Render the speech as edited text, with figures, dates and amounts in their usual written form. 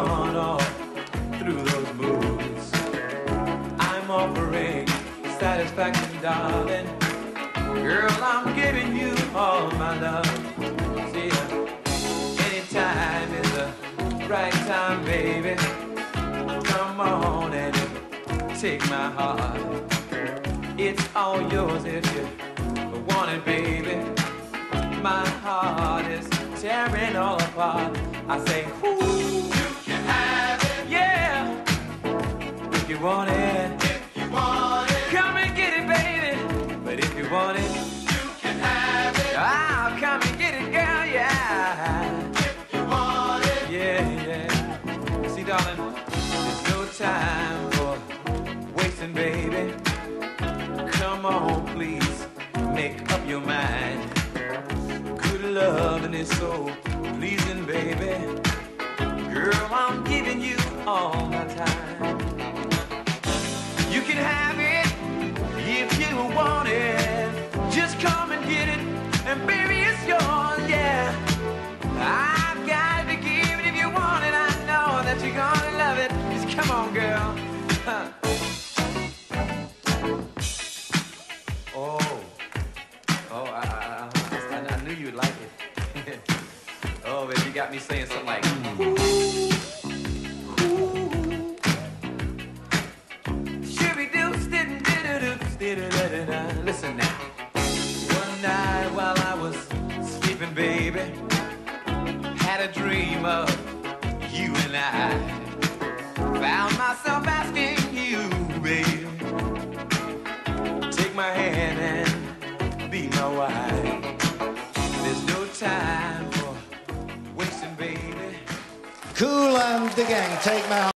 on all through those moves. I'm offering satisfaction, darling. Girl, I'm giving you all my love. See, anytime is the right time, baby. Come on and take my heart. It's all yours if you want it, baby. My heart is tearing all apart. I say, ooh, you can have it. Yeah, if you want it. If you want it, come and get it, baby. But if you want it, you can have it. I'll come and get it, girl, yeah. If you want it, yeah, yeah. See, darling, there's no time for wasting, baby. Come on, please, make up your mind. Good loving is so pleasing, baby. Girl, I'm giving you all my time. You can have it if you want it. Just come and get it, and baby, it's yours, yeah. I've got to give it if you want it. I know that you're gonna love it. Just come on, girl. I knew you'd like it. Oh, baby, you got me saying something like, ooh, ooh. Listen now. One night while I was sleeping, baby, had a dream of you and I. Found myself asking you, baby, take my hand and be my wife. There's no time for wasting, baby. Kool and the gang, take my